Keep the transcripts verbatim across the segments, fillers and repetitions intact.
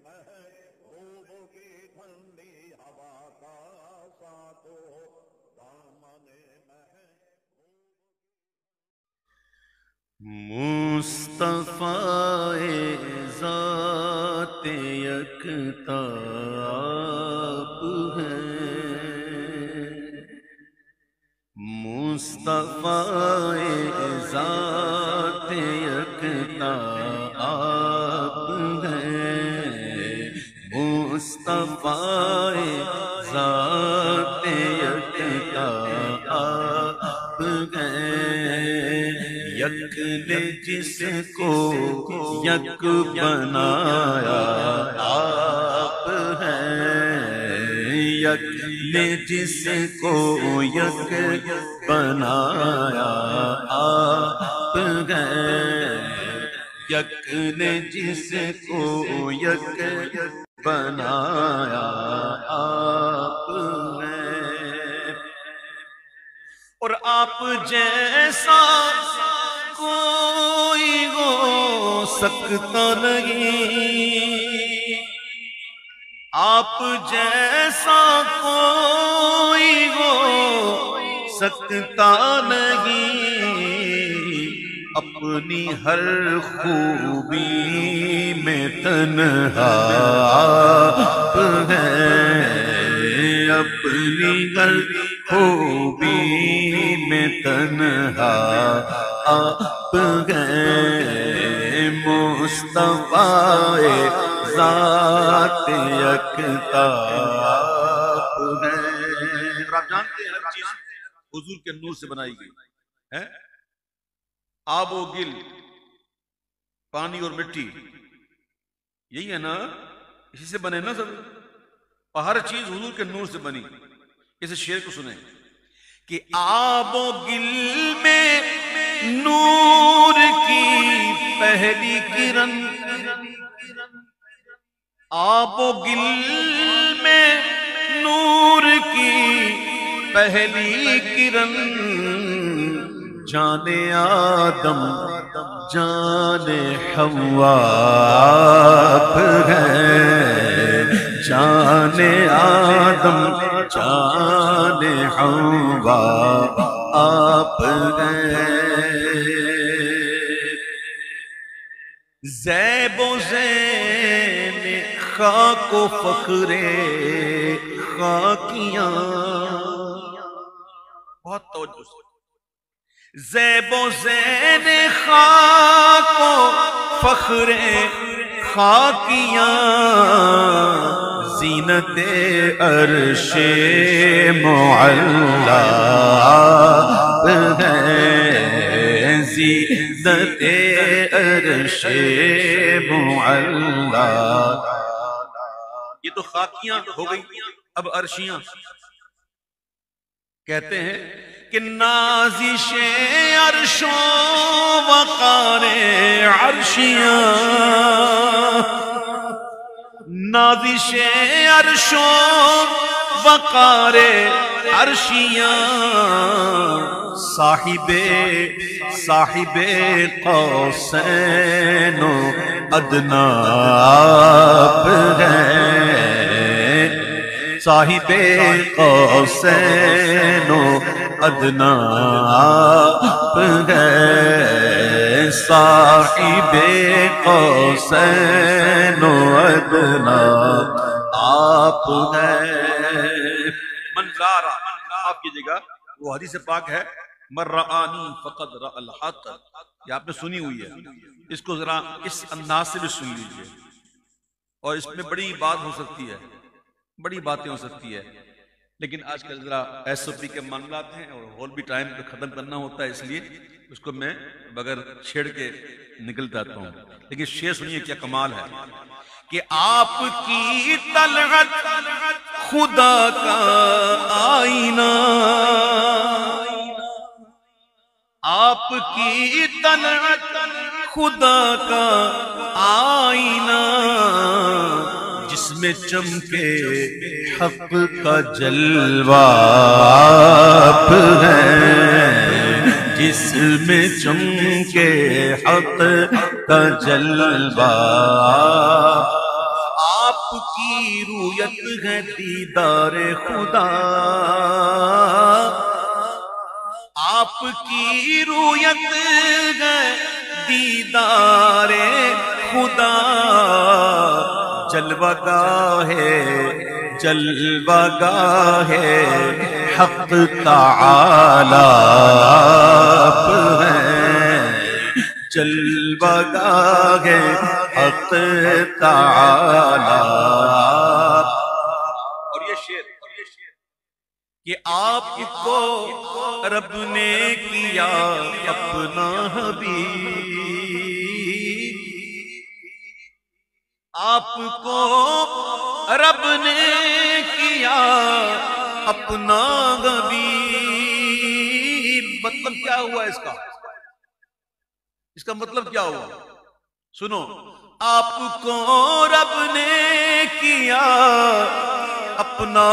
محبوب کی ٹھنڈی ہوا کا ساتھ ہو دامن مصطفیٰ ذات یکتا آپ ہیں، مصطفیٰ ذات یکتا آپ ہیں، مصطفیٰ ذات یکتا آپ ہیں، یک نے جس کو یک بنایا آپ ہیں، یک نے جس کو یک بنایا آپ ہیں، یک نے جس کو یک بنایا آپ ہیں، اور آپ جیسا کوئی ہو سکتا نہیں، آپ جیسا کوئی ہو سکتا نہیں، اپنی ہر خوبی میں تنہا آپ ہیں، اپنی ہر خوبی میں تنہا آپ ہیں، مصطفیٰ ذات یکتا آپ ہیں۔ آپ جانتے ہیں ہر چیز حضور کے نور سے بنائی گئی ہے، آب و گل، پانی اور مٹی، یہی ہے نا، اسی سے بنے نا سب، اور ہر چیز حضور کے نور سے بنی۔ اس شعر کو سنیں کہ آب و گل میں نور کی پہلی کرن، آب و گل میں نور کی پہلی کرن، جان آدم جان حوا آپ ہیں، جان آدم جان حوا آپ ہیں، زیب و زین خاک و فخر خاکیاں، بہت توجہ سے، زیب و زین خاک و فخر خاکیاں، زینت عرش معلا آپ ہیں، زینت عرش معلا۔ یہ تو خاکیاں ہو گئی، اب عرشیاں کہتے ہیں کہ نازش عرش و وقار عرشیاں، نازش عرش و وقار عرشیاں، صاحب صاحب قوسین و ادنیٰ آپ ہیں، صاحب قوسین و ادنیٰ آپ ہیں، صاحب قوسین و ادنیٰ آپ ہیں۔ منظارہ آپ کیجئے گا، وہ حدیث پاک ہے، من رآنی فقد رأى الحق، یہ آپ نے سنی ہوئی ہے، اس کو ذرا اس انداز سے بھی سن لیجئے، اور اس میں بڑی بات ہو سکتی ہے، بڑی باتیں ہو سکتی ہے، لیکن آج کل ذرا ایس او پی کے معاملات ہیں اور ہال بھی ٹائم پہ ختم کرنا ہوتا ہے، اس لیے اس کو میں بغیر چھیڑ کے نکل جاتا ہوں، لیکن شعر سنیے کیا کمال ہے کہ آپ کی طلعت خدا کا آئینہ، آپ کی طلعت خدا کا آئینہ، جس میں چمکے حق کا جلوہ آپ ہیں، جس میں چمکے حق کا جلوہ کی رویت ہے دیدار خدا، آپ کی رویت ہے دیدار خدا، جلوہ گاہ جلوہ گاہ حق تعالی آپ ہیں، جلوہ گاہ حق تعالی۔ اور یہ شعر کہ آپ کو رب نے کیا اپنا حبیب، آپ کو رب نے کیا اپنا حبیب۔ مطلب کیا ہوا اس کا؟ اس کا مطلب کیا ہوا؟ سنو، آپ کو رب نے کیا اپنا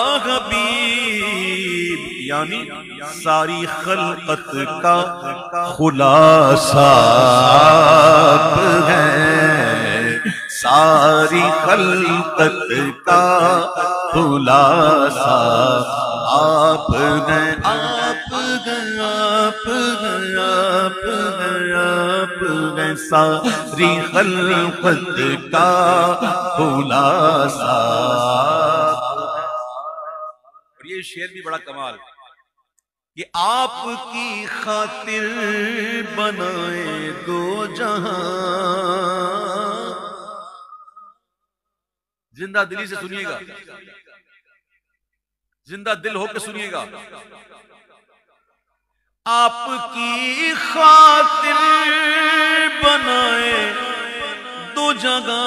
حبیب، یعنی ساری خلقت کا خلاصہ آپ ہے، ساری خلقت کا خلاصہ آپ ہیں، آپ ہیں، آپ ہیں، آپ ہیں، آپ ہیں، ساری خلقت کا خلاصہ۔ اور یہ شعر بھی بڑا کمال کہ آپ کی خاطر بنائے دو جہاں، زندہ دلی سے سنیے گا، زندہ دل ہو کے سنیے گا، آپ کی خاطر بنائے دو جگہ،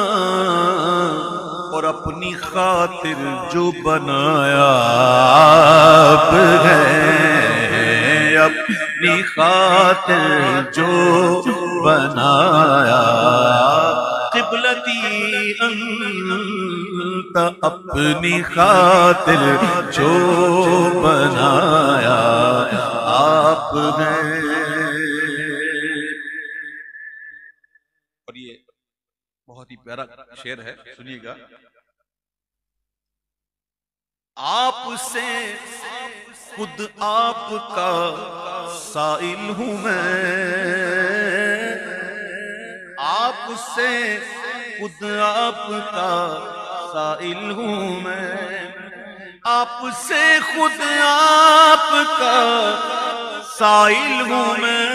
اور اپنی خاطر جو بنایا آپ ہے، اپنی خاطر جو بنایا قبلتی انت، اپنی خاطر جو بنایا آپ ہیں۔ اور یہ بہت ہی پیارا شعر ہے، سنیے گا۔ آپ سے خود آپ کا سائل ہوں میں، آپ سے خود آپ کا سائل ہوں میں، آپ سے خود آپ کا سائل ہوں میں،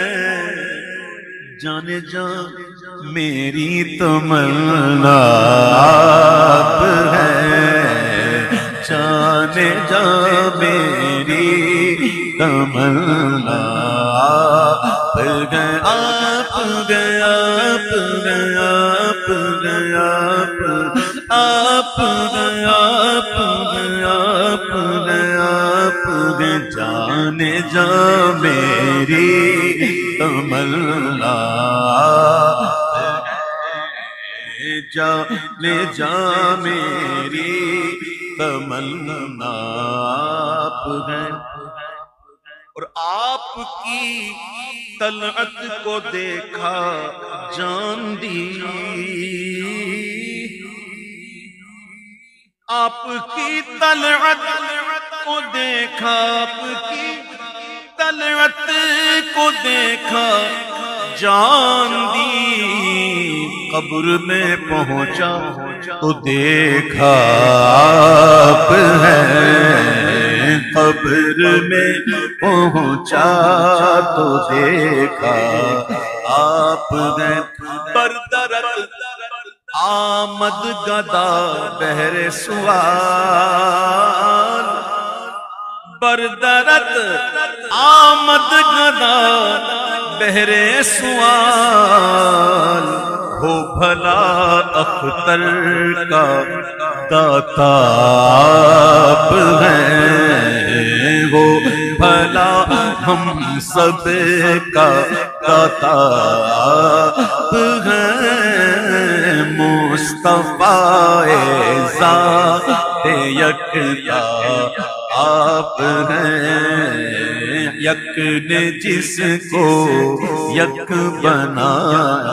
جانے جان میری تمنا آپ ہے، جانے جان میری تمنا آپ گئے، آپ گئے، آپ گئے، آپ گئے، آپ گئے، آپ گئے، آپ گئے، آپ گئے، جانے جان میری تمنا، جانے جان میری تمنا آپ ہیں۔ اور آپ کی طلعت کو دیکھا جان دی، آپ کی طلعت کو دیکھا، آپ کی طلعت کو دیکھا جان دی، قبر میں پہنچا تو دیکھا آپ ہیں، قبر میں پہنچا تو دیکھا آپ ہیں، بردرت آمد گدا بہر سوال، بردرت آمد گدا بہر سوال، ہو بھلا اختر کا داتا آپ ہیں، وہ بھلا ہم سب کا داتا آپ ہیں، مصطفیٰ ذات یکتا آپ ہیں، یک نے جس کو یک بنایا